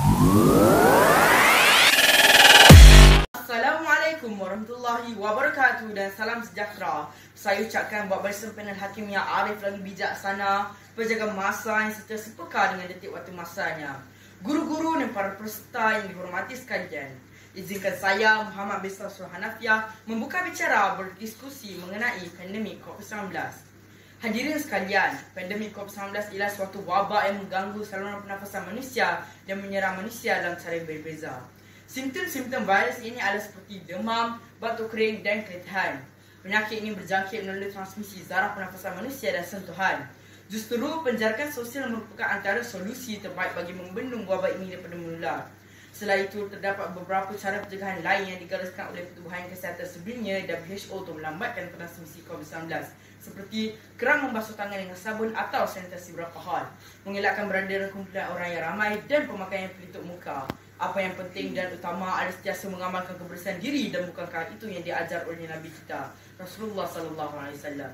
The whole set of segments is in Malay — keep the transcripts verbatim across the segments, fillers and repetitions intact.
Assalamualaikum warahmatullahi wabarakatuh dan salam sejahtera. Saya ucapkan buat barisan panel hakim yang arif lagi bijaksana, penjaga masa yang sentiasa peka dengan detik waktu masanya. Guru-guru dan para peserta yang dihormati sekalian, izinkan saya Muhammad bin Salsul Hanafiah membuka bicara berdiskusi mengenai pandemik COVID sembilan belas. Hadirin sekalian, pandemik COVID sembilan belas ialah suatu wabak yang mengganggu saluran pernafasan manusia dan menyerang manusia dalam cara yang berbeza. Simptom-simptom virus ini adalah seperti demam, batuk kering dan keletihan. Penyakit ini berjangkit melalui transmisi zarah pernafasan manusia dan sentuhan. Justru penjarakan sosial merupakan antara solusi terbaik bagi membendung wabak ini daripada menular. Selain itu, terdapat beberapa cara pencegahan lain yang digariskan oleh Pertubuhan Kesihatan sebelumnya W H O untuk melambatkan transmisi COVID sembilan belas, seperti kerang membasuh tangan dengan sabun atau sanitasi beralkohol, mengelakkan berada dalam kumpulan orang yang ramai dan pemakaian pelitup muka. Apa yang penting dan utama adalah sentiasa mengamalkan kebersihan diri, dan bukankah itu yang diajar oleh Nabi kita Rasulullah sallallahu alaihi wasallam.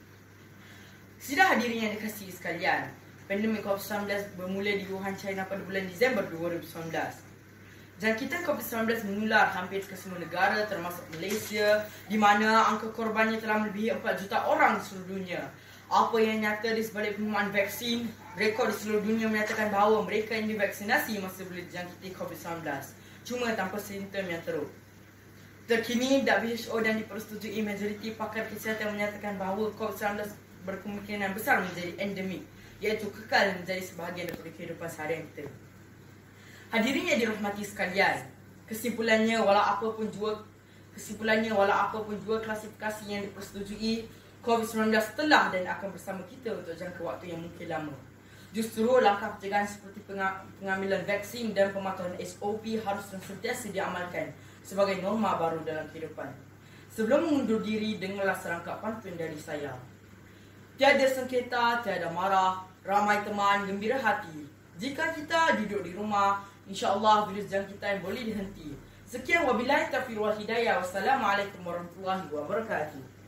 Sidang hadirin yang dikasihi sekalian, pandemik COVID sembilan belas bermula di Wuhan, China pada bulan Disember dua ribu sembilan belas. Jangkitan COVID sembilan belas menular hampir ke semua negara termasuk Malaysia, di mana angka korbannya telah melebihi empat juta orang di seluruh dunia. Apa yang nyata di sebalik pengumuman vaksin, rekod di seluruh dunia menyatakan bahawa mereka yang divaksinasi masih boleh dijangkiti COVID sembilan belas, cuma tanpa simptom yang teruk. Terkini, W H O dan dipersetujui majoriti pakar kesihatan menyatakan bahawa COVID sembilan belas berkemungkinan besar menjadi endemik, iaitu kekal menjadi sebahagian daripada kehidupan seharian kita. Hadirin yang dirahmati sekalian, kesimpulannya walau apapun jua kesimpulannya walau apapun jua klasifikasi yang dipersetujui, COVID sembilan belas telah dan akan bersama kita untuk jangka waktu yang mungkin lama. Justru langkah pencegahan seperti pengambilan vaksin dan pematuhan S O P harus sentiasa diamalkan sebagai norma baru dalam kehidupan. Sebelum mengundur diri, dengarlah serangkap pantun dari saya. Tiada sengketa, tiada marah, ramai teman, gembira hati. Jika kita duduk di rumah, insya-Allah virus jangkitan boleh dihenti. Sekian, wabillahi taufiq wal hidayah. Wassalamualaikum warahmatullahi wabarakatuh.